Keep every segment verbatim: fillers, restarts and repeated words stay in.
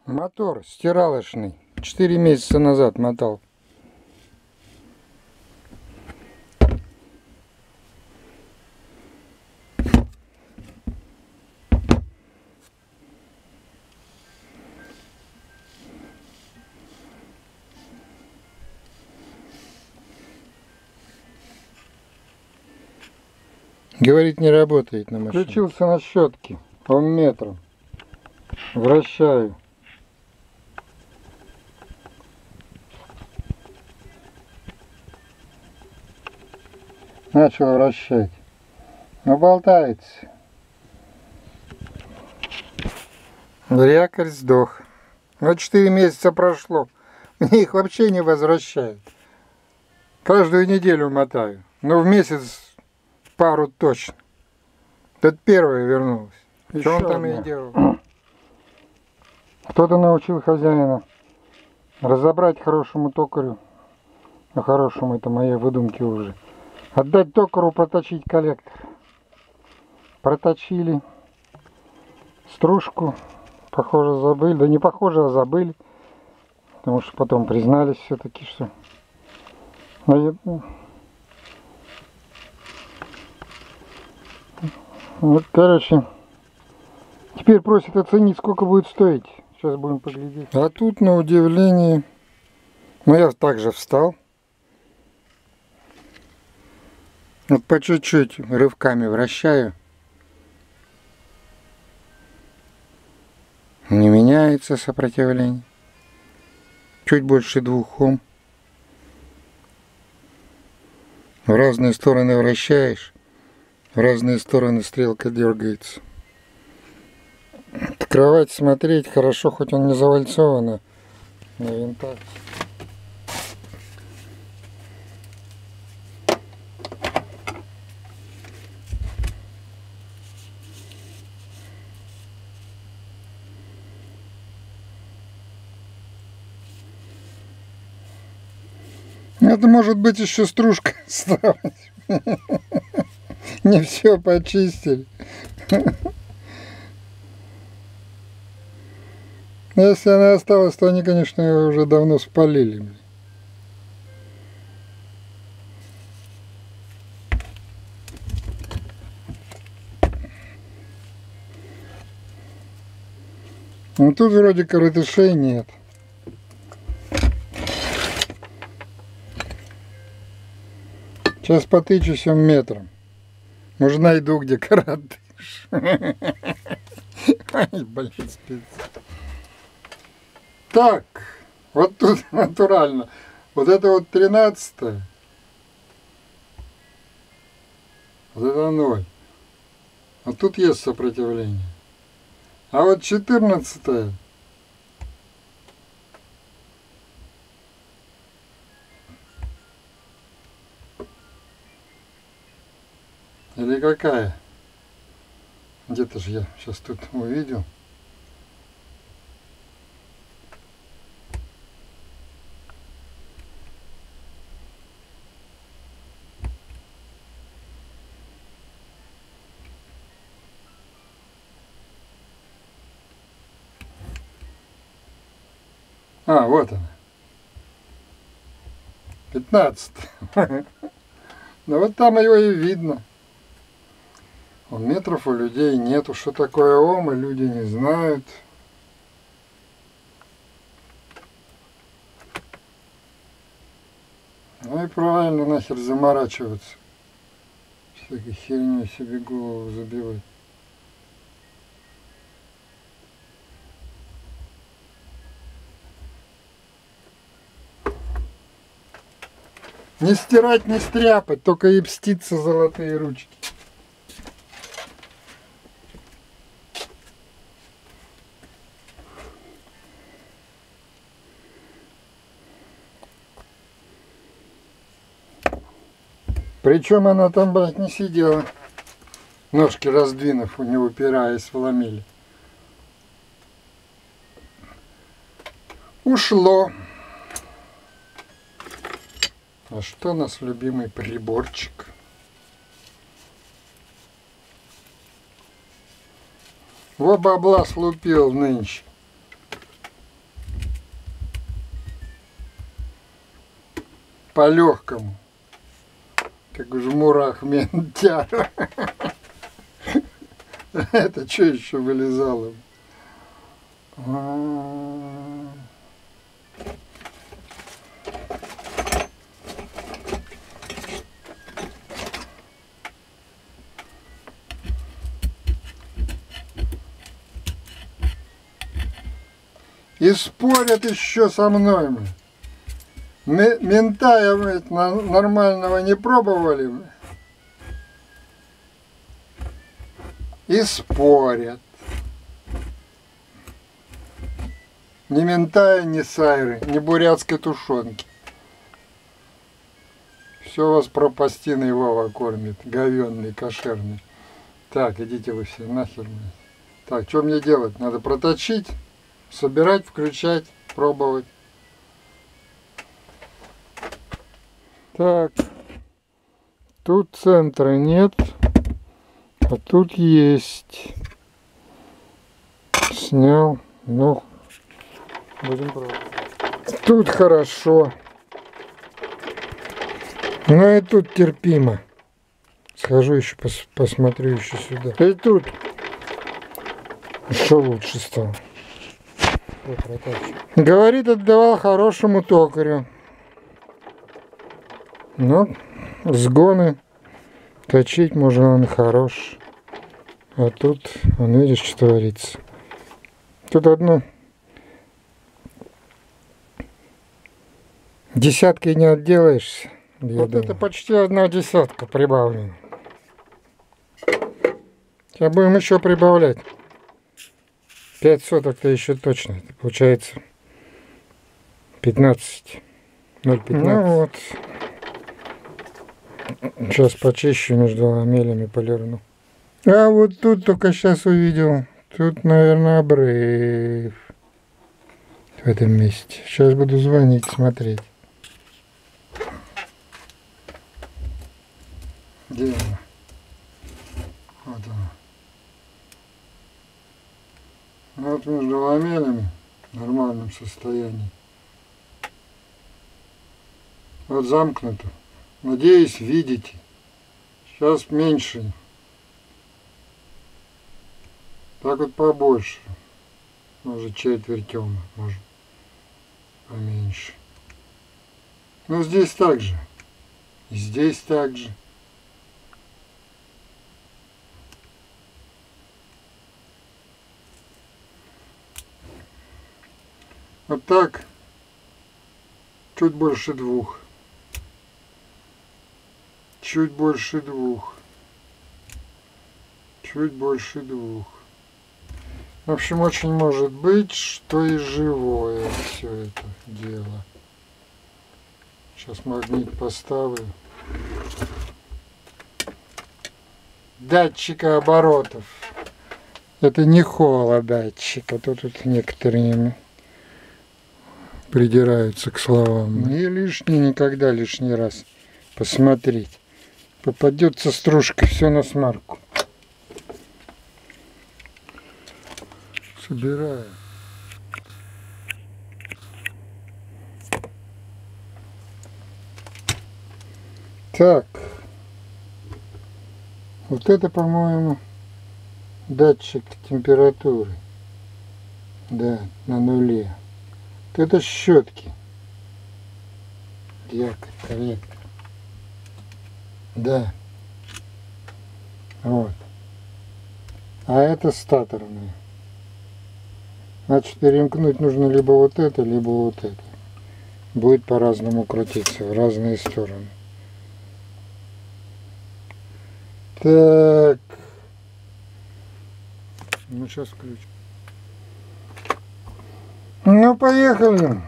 Мотор стиралочный. Четыре месяца назад мотал. Говорит, не работает на машине. Включился на щетке. Он метром. Вращаю. Начал вращать. Но болтается. Якорь сдох. Но четыре месяца прошло. Мне их вообще не возвращают. Каждую неделю мотаю. Но в месяц пару точно. Тут первая вернулась. Что он там и делал? Кто-то научил хозяина разобрать хорошему токарю. А хорошему это мои выдумки уже. Отдать токару, проточить коллектор. Проточили. Стружку. Похоже, забыли. Да не похоже, а забыли. Потому что потом признались все-таки, что... Вот, короче, теперь просят оценить, сколько будет стоить. Сейчас будем поглядеть. А тут, на удивление, ну я также встал. Вот по чуть-чуть рывками вращаю. Не меняется сопротивление. Чуть больше двух Ом. В разные стороны вращаешь. В разные стороны стрелка дергается. Кровать смотреть хорошо, хоть он не завальцован на винтах. Это может быть еще стружка осталась. Не все почистили. Если она осталась, то они, конечно, ее уже давно спалили. Ну тут вроде коротышей нет. Сейчас потычусь он метром. Может, найду, где коротыш. Ай, блин, спец. Так, вот тут натурально. Вот это вот тринадцатое. Вот это ноль. А тут есть сопротивление. А вот четырнадцатое. Или какая? Где-то же я сейчас тут увидел. А, вот она. пятнадцать. Ну вот там его и видно. Метров у людей нету. Что такое Ом, и люди не знают. Ну и правильно, нахер заморачиваться. Всякой херню себе голову забивать. Не стирать, не стряпать, только и пститься золотые ручки. Причем она там, блядь, не сидела, ножки раздвинув, не упираясь в ламели. Ушло. А что наш любимый приборчик? Во бабла слупил нынче. по-легкому. Как в жмурах ментяра. Это что еще вылезало? И спорят еще со мной. Мента ведь нормального не пробовали. И спорят. Ни мента, ни сайры, ни бурятской тушенки. Все вас пропастиной Вова кормит. Говенный, кошерный. Так, идите вы все нахер. Так, что мне делать? Надо проточить, собирать, включать, пробовать. Так, тут центра нет, а тут есть. Снял, ну, будем пробовать. Тут хорошо, но и тут терпимо. Схожу еще, пос посмотрю еще сюда. И тут еще лучше стало. Говорит, отдавал хорошему токарю. Но сгоны точить можно, он хорош. А тут, он видишь, что творится. Тут одну десяткой не отделаешься. Вот думаю. Это почти одна десятка прибавлена. Сейчас будем еще прибавлять. пять соток-то еще точно. Это получается пятнадцать. ноль пятнадцать. Ну вот. Сейчас почищу между ламелями, полирну. А вот тут только сейчас увидел. Тут, наверное, обрыв. В этом месте. Сейчас буду звонить, смотреть. Где она? Вот она. Вот между ламелями в нормальном состоянии. Вот замкнуто. Надеюсь, видите. Сейчас меньше. Так вот побольше. Может четверть тёма, может поменьше. Но здесь так же. И здесь так же. Вот так. Чуть больше двух. Чуть больше двух. Чуть больше двух. В общем, очень может быть, что и живое все это дело. Сейчас магнит поставлю. Датчика оборотов. Это не холодатчик, а то тут некоторые придираются к словам. Не лишний, никогда лишний раз посмотреть. Попадется стружка, все на смарку. Собираю. Так. Вот это, по-моему, датчик температуры. Да, на нуле. Вот это щетки. Якорь, корректор. Да. Вот. А это статорные. Значит, перемкнуть нужно либо вот это, либо вот это. Будет по-разному крутиться, в разные стороны. Так. Ну, сейчас включим. Ну, поехали.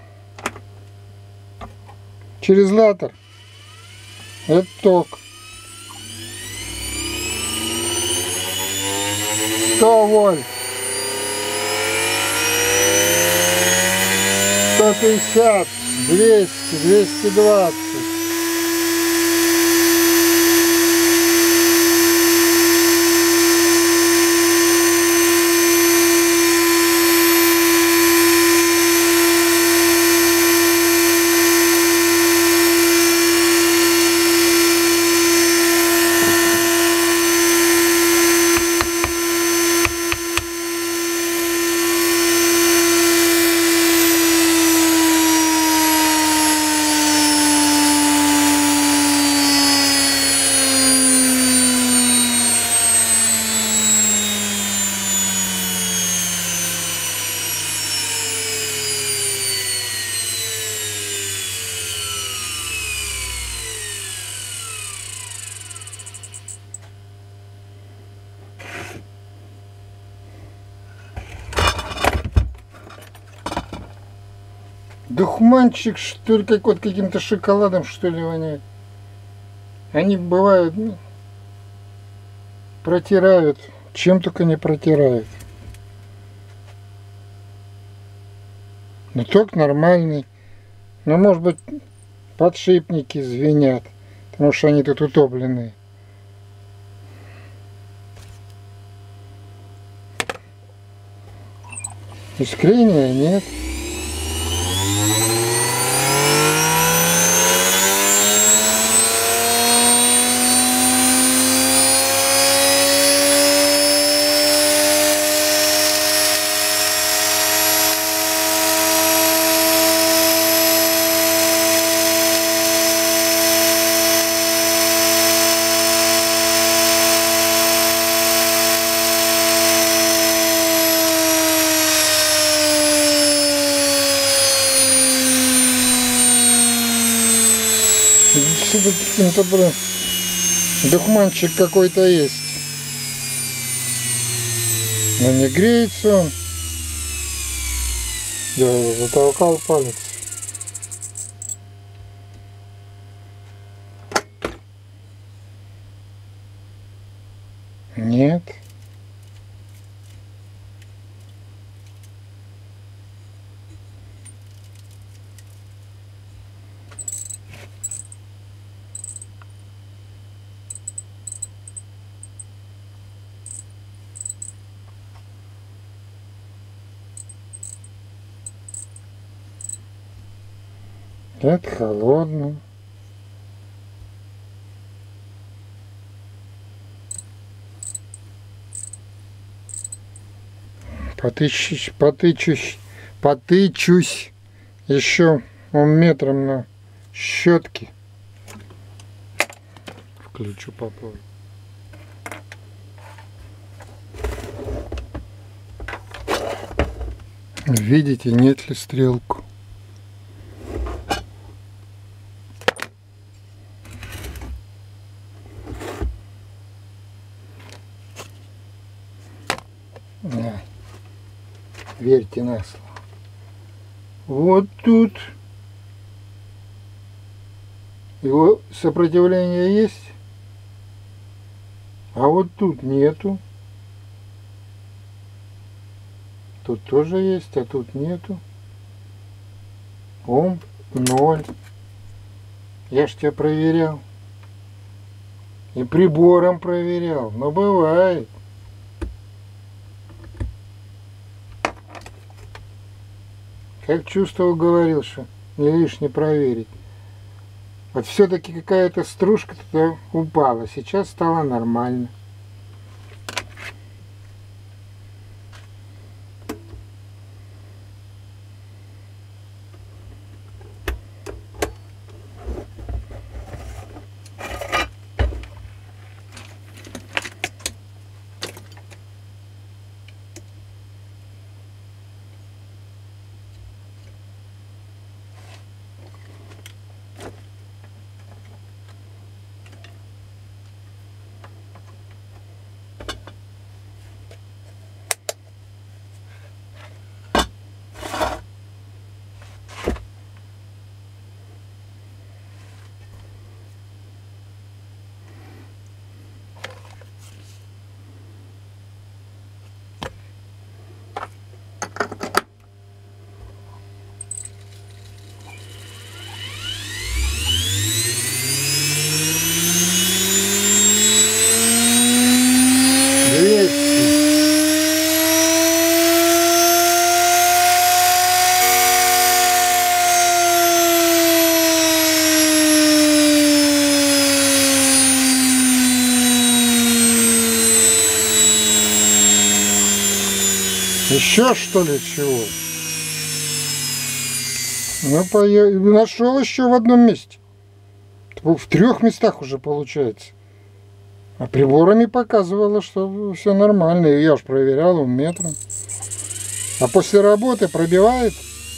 Через латер. Это ток. сто вольт. сто пятьдесят, двести, двести двадцать. Духманчик, что ли, какой-то каким-то шоколадом, что ли, воняет. Они бывают, ну, протирают, чем только не протирают. Но ток нормальный. Но, может быть, подшипники звенят, потому что они тут утопленные. Искрения нет. Что-то каким-то, блин, духманчик какой-то есть. Но не греется он. Я его затолкал палец. Нет. Это холодно. Потычусь, потычусь, потычусь еще он метром на щетке. Включу попозже. Видите, нет ли стрелку? Да. Верьте на слово. Вот тут его сопротивление есть, а вот тут нету. Тут тоже есть, а тут нету. Ом ноль. Я ж тебя проверял. И прибором проверял. Но бывает. Как чувствовал, говорил, что не лишне проверить. Вот все-таки какая-то стружка туда упала. Сейчас стало нормально. Еще что ли чего? Ну, поя... нашел еще в одном месте. В трех местах уже получается. А приборами показывало, что все нормально. И я уж проверял, он метром. А после работы пробивает.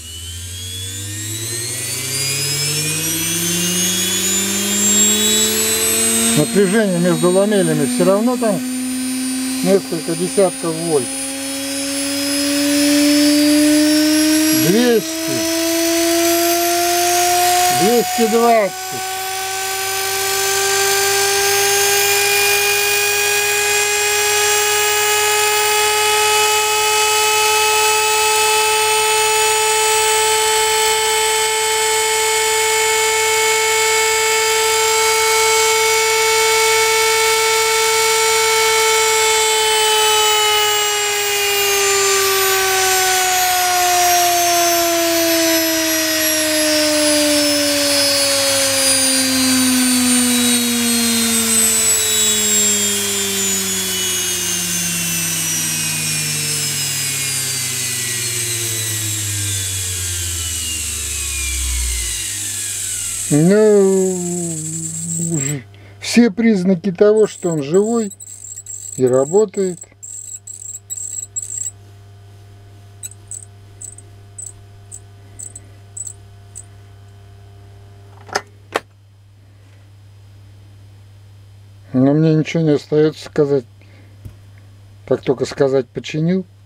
Напряжение между ламелями все равно там несколько десятков вольт. двести. двести двадцать. Ну, все признаки того, что он живой и работает. Но мне ничего не остается сказать, как только сказать починил.